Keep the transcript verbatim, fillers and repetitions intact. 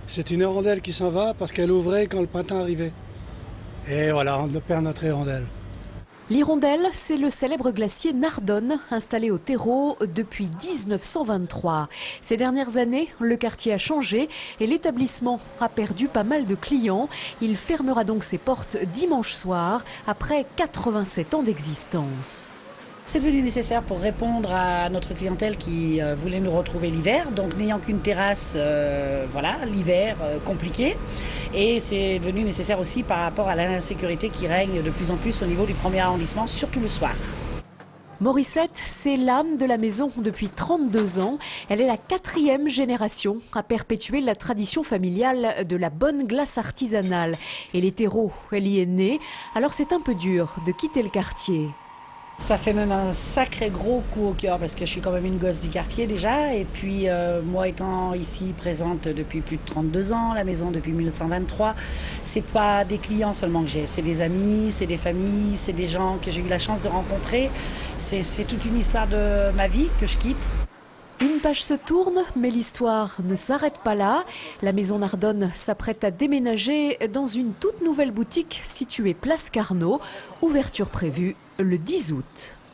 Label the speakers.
Speaker 1: C'est une hirondelle qui s'en va parce qu'elle ouvrait quand le printemps arrivait. Et voilà, on perd notre hirondelle.
Speaker 2: L'hirondelle, c'est le célèbre glacier Nardonne, installé au terreau depuis mille neuf cent vingt-trois. Ces dernières années, le quartier a changé et l'établissement a perdu pas mal de clients. Il fermera donc ses portes dimanche soir, après quatre-vingt-sept ans d'existence.
Speaker 3: C'est devenu nécessaire pour répondre à notre clientèle qui euh, voulait nous retrouver l'hiver, donc n'ayant qu'une terrasse, euh, voilà, l'hiver euh, compliqué. Et c'est devenu nécessaire aussi par rapport à l'insécurité qui règne de plus en plus au niveau du premier arrondissement, surtout le soir.
Speaker 2: Morissette, c'est l'âme de la maison depuis trente-deux ans. Elle est la quatrième génération à perpétuer la tradition familiale de la bonne glace artisanale. Et les terreaux, elle y est née, alors c'est un peu dur de quitter le quartier.
Speaker 3: Ça fait même un sacré gros coup au cœur parce que je suis quand même une gosse du quartier déjà. Et puis euh, moi étant ici présente depuis plus de trente-deux ans, la maison depuis mille neuf cent vingt-trois, c'est pas des clients seulement que j'ai, c'est des amis, c'est des familles, c'est des gens que j'ai eu la chance de rencontrer. C'est, c'est toute une histoire de ma vie que je quitte.
Speaker 2: Une page se tourne, mais l'histoire ne s'arrête pas là. La maison Nardonne s'apprête à déménager dans une toute nouvelle boutique située place Carnot. Ouverture prévue le dix août.